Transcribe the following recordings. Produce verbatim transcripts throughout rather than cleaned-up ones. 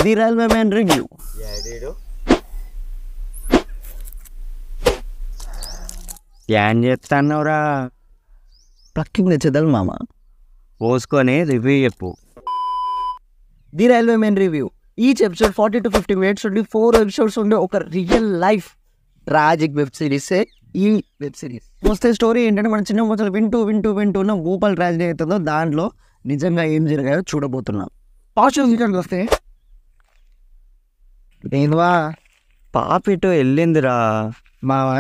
The railway man review. ఏం చెప్తాన్నవరా? Plucking తెచ్చేదాలు మామ. పోసుకొని రివ్యూ చెప్పు. The railway man review. Each episode forty two fifty minutes ఉండి four episodes ఉండే ఒక రియల్ లైఫ్ ట్రాజిక్ వెబ్ సిరీసే ఈ వెబ్ సిరీస్. వస్తే స్టోరీ ఏంటంటే మన చిన్న మొదలు వింటూ వింటూ వింటూ ఉన్న భూపాల్ ట్రాజడీ అవుతుందో దాంట్లో నిజంగా ఏం జరిగాయో చూడబోతున్నాం. పాజిటివ్ వస్తే ఏంవా పాపిటో వెళ్ళిందిరా మావా.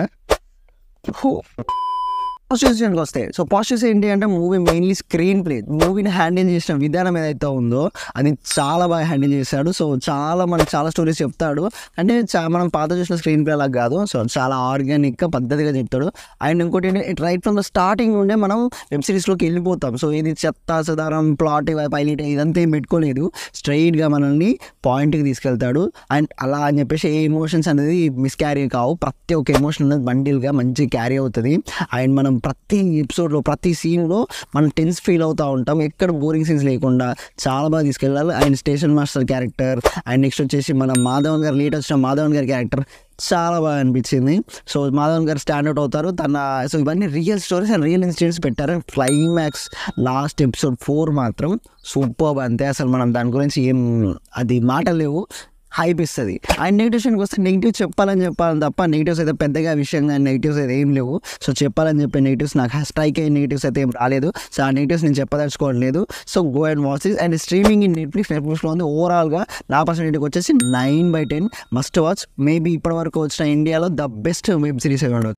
పాజిటివ్స్కి వస్తాయి. సో పాజిటివ్స్ ఏంటి అంటే మూవీ మెయిన్లీ స్క్రీన్ ప్లే, మూవీని హ్యాండిల్ చేసిన విధానం ఏదైతే ఉందో అది చాలా బాగా హ్యాండిల్ చేశాడు. సో చాలా మనకు చాలా స్టోరీస్ చెప్తాడు. అంటే చా మనం పాత చూసిన స్క్రీన్ ప్లే అలా కాదు. సో చాలా ఆర్గానిక్గా పద్ధతిగా చెప్తాడు. అండ్ ఇంకోటి ఏంటంటే రైట్ ఫ్రమ్ ద స్టార్టింగ్ నుండే మనం వెబ్ సిరీస్లోకి వెళ్ళిపోతాం. సో ఇది చెత్త సదారం ప్లాట్ పైలట్ ఇదంతా ఏం పెట్టుకోలేదు. స్ట్రైట్గా మనల్ని పాయింట్కి తీసుకెళ్తాడు. అండ్ అలా అని చెప్పేసి ఏ ఎమోషన్స్ అనేది మిస్ క్యారీ కావు. ప్రతి ఒక్క ఎమోషన్ అనేది బండిల్గా మంచి క్యారీ అవుతుంది. అండ్ మనం ప్రతి ఎపిసోడ్లో ప్రతి సీన్లో మనం టెన్స్ ఫీల్ అవుతూ ఉంటాం. ఎక్కడ బోరింగ్ సీన్స్ లేకుండా చాలా బాగా తీసుకెళ్ళాలి. And station master character and next వచ్చేసి మన మాధవన్ గారు లేట్ వచ్చిన మాధవన్ గారి క్యారెక్టర్ చాలా బాగా అనిపించింది. సో మాధవన్ గారు స్టాండౌట్ అవుతారు. తన సో ఇవన్నీ real stories and real incidents పెట్టారు. క్లైమాక్స్ లాస్ట్ ఎపిసోడ్ ఫోర్ మాత్రం సూపర్. అంతే అసలు మనం దాని గురించి ఏం అది మాటలు లేవు, హైప్ ఇస్తుంది. అండ్ నెగిటివ్స్కి వస్తే నెగిటివ్ చెప్పాలని చెప్పాలని తప్ప నెగిటివ్స్ అయితే పెద్దగా విషయంగా నెగిటివ్స్ అయితే ఏం లేవు. సో చెప్పాలని చెప్పే నెగిటివ్స్ నాకు స్ట్రైక్ అయ్యే నెగిటివ్స్ అయితే ఏం రాలేదు. సో ఆ నెగిటివ్స్ నేను చెప్పదలుచుకోవట్లేదు. So go and watch this. And streaming in Netflix నెట్ఫ్లిక్స్లో ఉంది. ఓవరాల్గా నా పర్సెంటేజ్కి వచ్చేసి nine by ten must watch. Maybe ఇప్పటి వరకు వచ్చిన ఇండియాలో ద బెస్ట్ వెబ్ సిరీస్ ఉండవచ్చు.